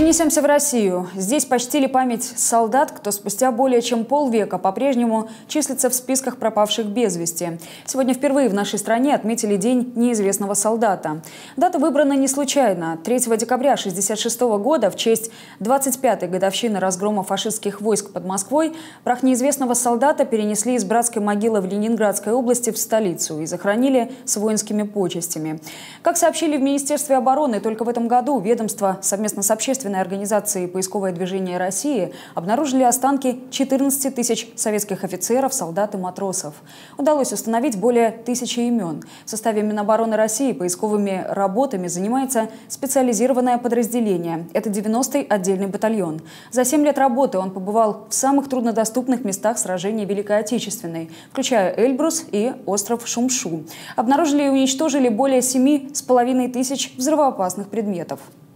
Перенесемся в Россию. Здесь почтили память солдат, кто спустя более чем полвека по-прежнему числится в списках пропавших без вести. Сегодня впервые в нашей стране отметили День неизвестного солдата. Дата выбрана не случайно. 3 декабря 1966 года в честь 25-й годовщины разгрома фашистских войск под Москвой прах неизвестного солдата перенесли из братской могилы в Ленинградской области в столицу и захоронили с воинскими почестями. Как сообщили в Министерстве обороны, только в этом году ведомство совместно с общественной организацией «Поисковое движение России» обнаружили останки 14 тысяч советских офицеров, солдат и матросов. Удалось установить более 1000 имен. В составе Минобороны России поисковыми работами занимается специализированное подразделение. Это 90-й отдельный батальон. За 7 лет работы он побывал в самых труднодоступных местах сражений Великой Отечественной, включая Эльбрус и остров Шумшу. Обнаружили и уничтожили более 7500 взрывоопасных предметов.